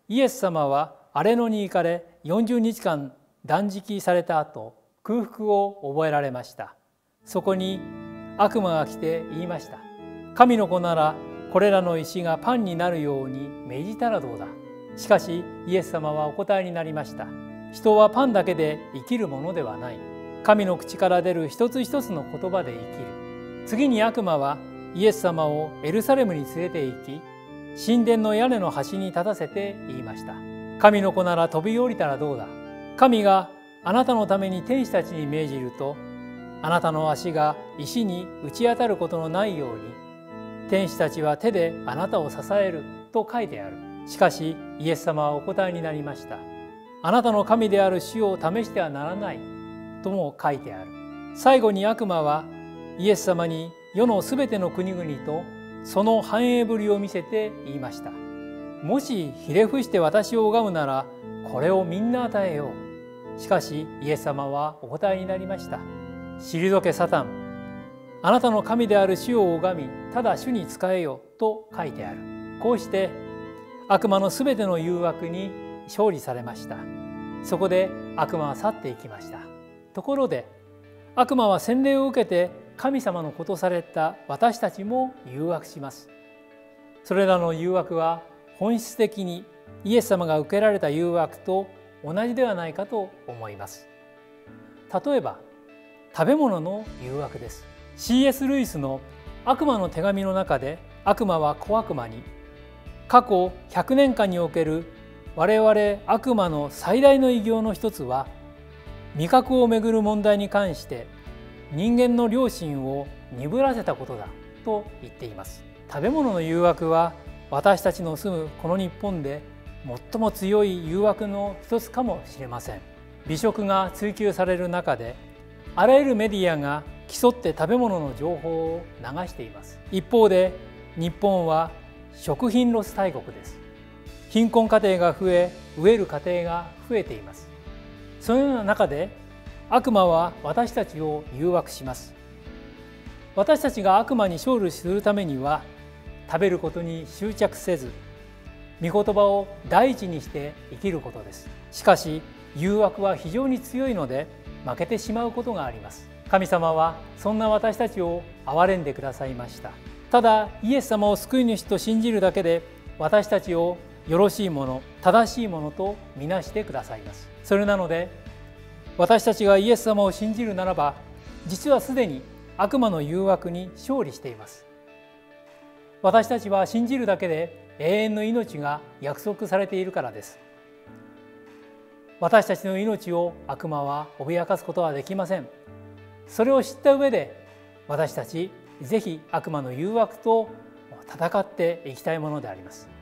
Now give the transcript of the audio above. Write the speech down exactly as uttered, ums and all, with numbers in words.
イエス様は荒野に行かれよんじゅうにちかん断食された後、空腹を覚えられました。そこに悪魔が来て言いました。神の子ならこれらの石がパンになるように命じたらどうだ。しかしイエス様はお答えになりました。人はパンだけで生きるものではない。神の口から出る一つ一つの言葉で生きる。次に悪魔はイエス様をエルサレムに連れて行き、神殿の屋根の端に立たせて言いました。神の子なら飛び降りたらどうだ。神があなたのために天使たちに命じると、あなたの足が石に打ち当たることのないように、天使たちは手であなたを支えると書いてある。しかしイエス様はお答えになりました。あなたの神である主を試してはならないとも書いてある。最後に悪魔はイエス様に世のすべての国々とその繁栄ぶりを見せて言いました。もしひれ伏して私を拝むならこれをみんな与えよう。しかしイエス様はお答えになりました。退けサタン、あなたの神である主を拝み、ただ主に仕えよと書いてある。こうして悪魔のすべての誘惑に勝利されました。そこで悪魔は去っていきました。ところで悪魔は洗礼を受けて神様の子とされた私たちも誘惑します。それらの誘惑は本質的にイエス様が受けられた誘惑と同じではないかと思います。例えば食べ物の誘惑です。 シーエス ルイスの悪魔の手紙の中で、悪魔は小悪魔に過去ひゃくねんかんにおける我々悪魔の最大の偉業の一つは、味覚をめぐる問題に関して人間の良心を鈍らせたことだと言っています。食べ物の誘惑は私たちの住むこの日本で最も強い誘惑の一つかもしれません。美食が追求される中で、あらゆるメディアが競って食べ物の情報を流しています。一方で日本は食品ロス大国です。貧困家庭が増え、飢える家庭が増えています。そのような中で悪魔は私たちを誘惑します。私たちが悪魔に勝利するためには、食べることに執着せず、御言葉を第一にして生きることです。しかし誘惑は非常に強いので負けてしまうことがあります。神様はそんな私たちを憐れんでくださいました。ただイエス様を救い主と信じるだけで、私たちをよろしいもの、正しいものとみなしてくださいます。それなので私たちがイエス様を信じるならば、実はすでに悪魔の誘惑に勝利しています。私たちは信じるだけで永遠の命が約束されているからです。私たちの命を悪魔は脅かすことはできません。それを知った上で、私たちぜひ悪魔の誘惑と戦っていきたいものであります。